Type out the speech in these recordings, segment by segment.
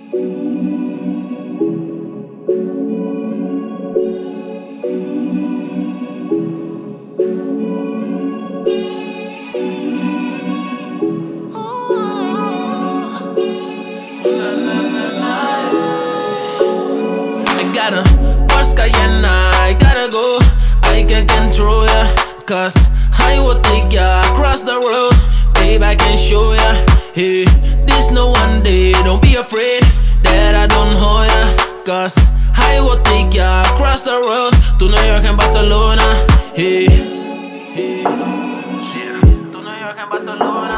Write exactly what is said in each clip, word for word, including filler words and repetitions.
Gotta watch Cayenne, I gotta go. I can't control ya, cause I will take ya across the road. Babe, I can show ya. Hey, this no one day. Don't be afraid that I don't hold ya, cause I will take ya across the road to New York and Barcelona. Hey, hey, yeah, to New York and Barcelona.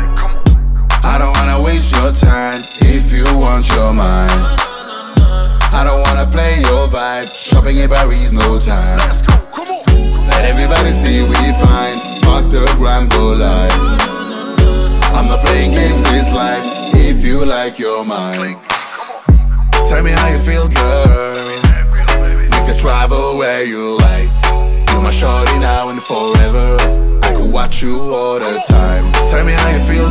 I don't wanna waste your time if you want your mind. I don't wanna play your vibe. Shopping in Paris, no time. Let's go, come on. Let everybody see we fine. Fuck the gram, go live. I'm not playing games, this life. If you like your mind, tell me how you feel, girl. We can travel where you like. You're my shorty now and forever. I could watch you all the time. Tell me how you feel,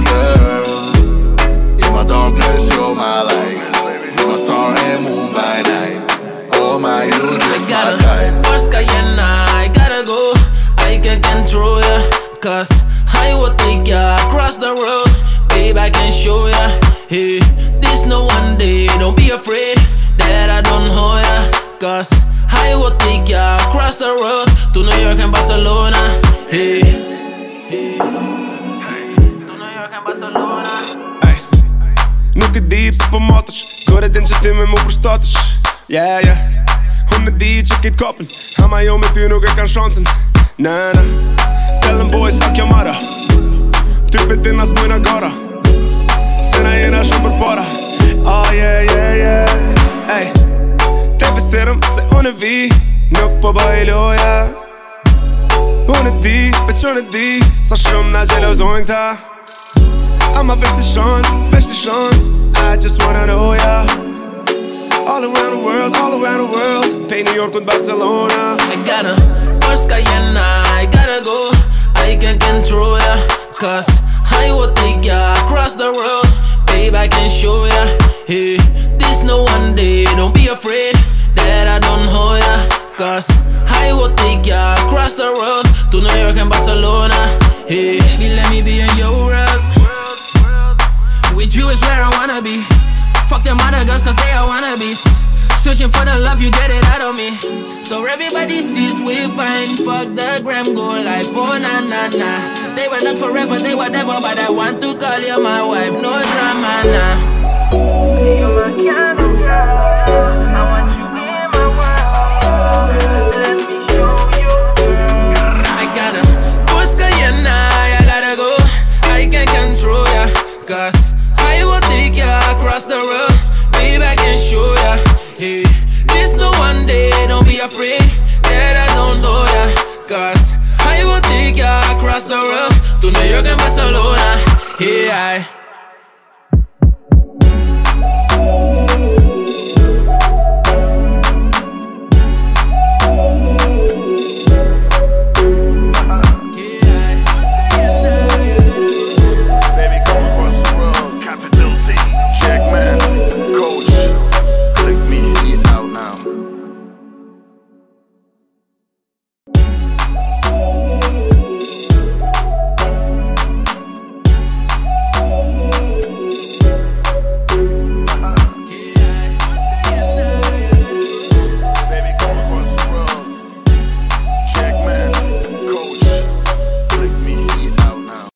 girl. In my darkness, you're my light. You're my star and moon by night. Oh my, you just my type. Watch Cayenne, I gotta go. I can't control ya, cause I will take ya across the road. Babe, I can show ya. Hey, this no one day. Don't be afraid that I don't hold ya, cause I will take ya across the road to New York and Barcelona. Hey, hey, hey, to New York and Barcelona. Nuk e di pse po motesh, kore din që ti me mu përshtatësh. Yeah, yeah. Unë e di që kejt kopën, ama jo me ty nuk e kanë shansën. Na, na. Tell them boys sa kjo mara. Ty pe din as mujna gara. Se na jena shumë për para. Oh yeah, yeah, yeah. Ey, te vestirëm se unë e vi, nuk po bëj loja. Unë e di, veç unë e di, sa shumë na gjelozojnë ta. I'ma vesh the shawns, vesh the shawns. I just wanna know ya. All around the world, all around the world. Pay New York with Barcelona. I gotta watch Cayenne, I gotta go. I can't control ya, cause I will take ya across the road. Babe, I can show ya. Hey, this no one day. Don't be afraid that I don't hold ya, cause I will take ya across the road to New York and Barcelona. Hey, baby, let me be in your world. With you is where I wanna be. Fuck them other girls cause they are wannabes. Searching for the love, you get it out of me. So everybody sees we fine. Fuck the gram, go life, oh na na na. They were not forever, they were never. But I want to call you my wife, no drama nah. You're my kind of girl. I want you in my world. Let me show you, girl. I gotta push Cayenne, I gotta go. I can't control ya, cause I will take ya across the road. Babe, I can show ya. Hey, this no one day. Don't be afraid that I don't know ya, cause I will take ya across the road to New York and Barcelona. Hey, I